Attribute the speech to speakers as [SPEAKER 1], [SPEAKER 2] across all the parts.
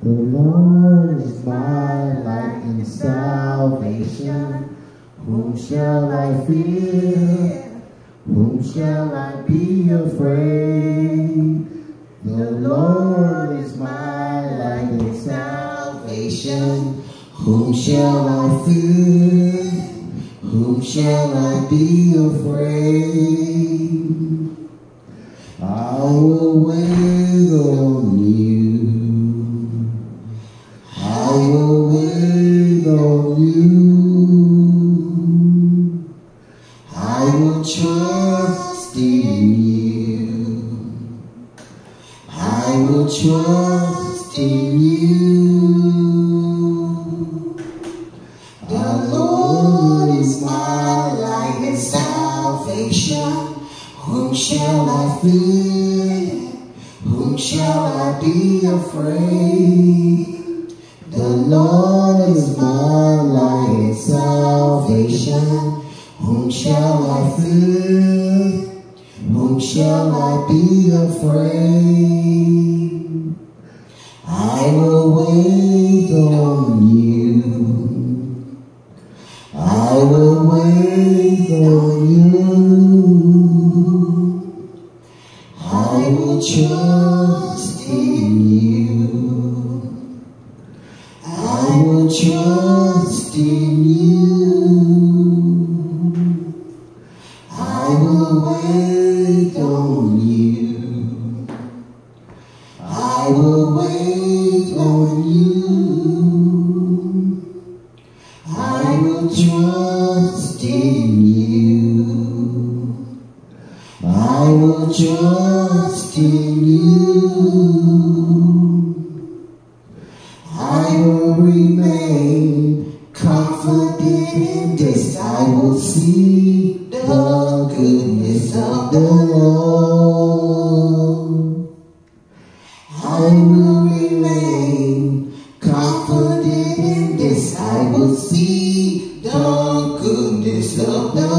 [SPEAKER 1] The Lord is my light and salvation. Whom shall I fear? Whom shall I be afraid? The Lord is my light and salvation. Whom shall I fear? Whom shall I be afraid? I will wait on you. I will wait on you. I will trust in you. I will trust in you. The Lord is my light and salvation. Whom shall I fear? Whom shall I be afraid? The Lord is my light and salvation. Whom shall I fear? Whom shall I be afraid? I will wait on you. I will wait on you. I will trust in you. I will trust in you. I will wait on you. I will wait on you. I will trust in you. I will trust in you. I will remain confident in this. I will see the goodness of the Lord. I will remain confident in this. I will see the goodness of the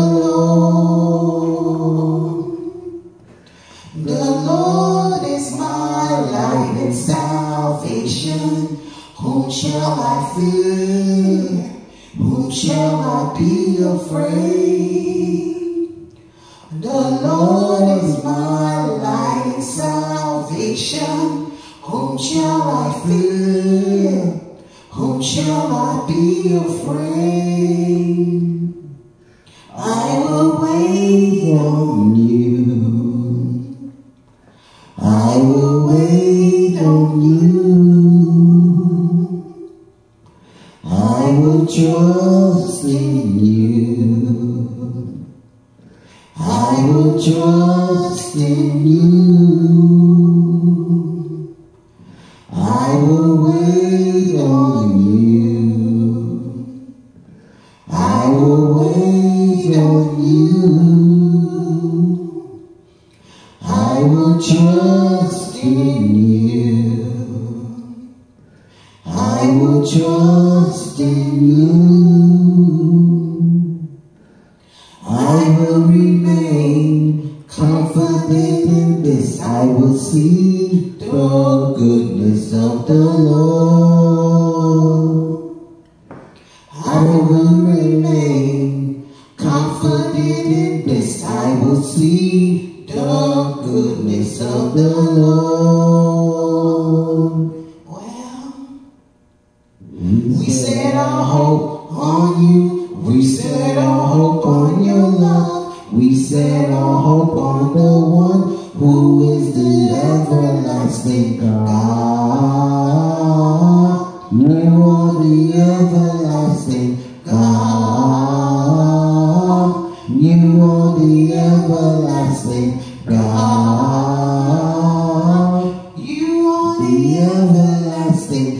[SPEAKER 1] Lord. The Lord is my light and salvation. Whom shall I fear? Whom shall I be afraid? The Lord is my light and salvation. Whom shall I fear? Whom shall I be afraid? I will wait on you. I will wait on you. I will trust in you. I will trust in you. I will wait on you. I will wait on you. I will trust in you. I will trust in you. I will remain confident in this. I will see the goodness of the Lord. I will remain confident in this. I will see the goodness of the Lord. Well, we set our hope on you. We set our hope on your love. We set our hope on the one who is the everlasting God. You are the everlasting God. You are the everlasting God. You are the everlasting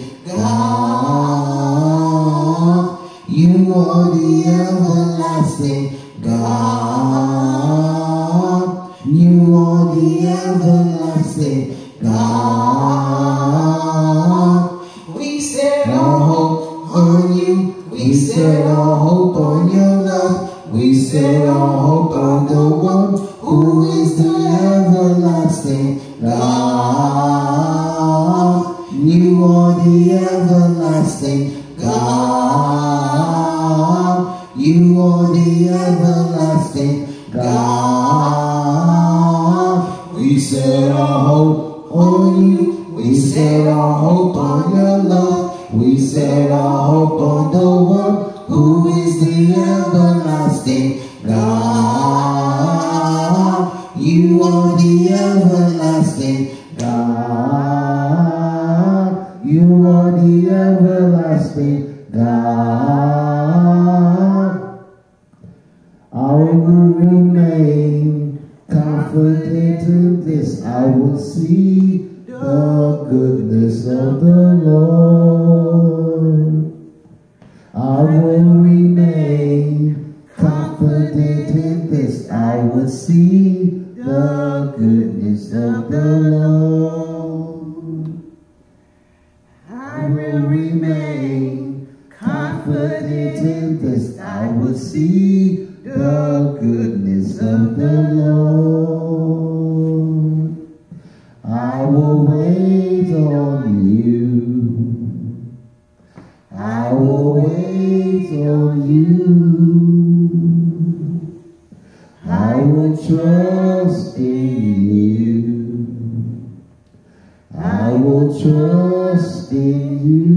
[SPEAKER 1] God. You are the everlasting God. You are the everlasting God. We set our We set our hope on your love. We set our hope on the one who is the everlasting God. You are the everlasting God. You are the everlasting God. I will remain confident in this. I will see the goodness of the Lord. I will remain confident in this. I will see the goodness of the Lord. I will remain confident in this. I will see the goodness of the Lord. I will wait on you. I will wait on you. I will trust in you. I will trust in you.